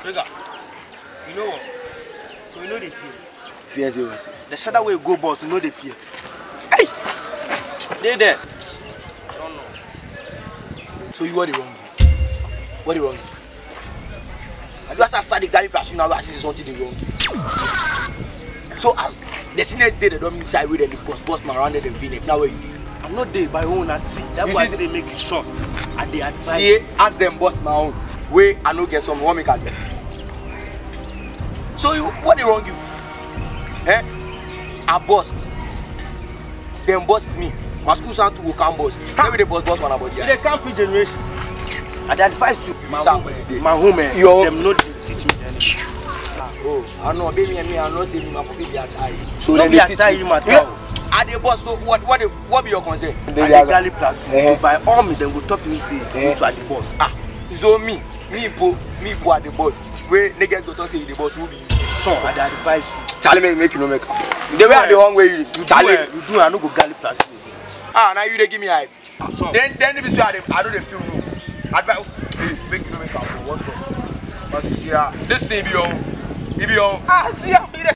Trigger, you know what? So you know the fear. Fear you. The shadow way go boss, you know the fear. Hey! They there. I don't know. So you what the wrong? What the wrong? You just start the Gary plus you now see something the wrong. So as the seniors day they don't mean inside with the boss man around the V-neck. Now where you? I'm not there by own I see. That's why they make it short. And they advise. See, ask them boss my own. Wait, I know get some what make it. So you what the wrong you? Eh? I bust. Them bust me. My school sound to go can bust. Maybe the boss one about here. They can't be generation. And they advise you. My home man. Them not teach me anything. Oh, I know baby and me I know say me my puppy be attack. So then they teach you matter. Are the boss so what be your concern? And they galley plus. So by all me them go talk me say you are the boss. Ah, so me po are the boss. Where niggas go talk say the boss who be son I advise you. Charlie make you no make. The way the one way you Charlie you do I no go galley plus. Ah, now you dey give me hype. Then if you say I don't dey feel no. Advise make you no make up. What's up? But yeah, this thing be on. Ah, see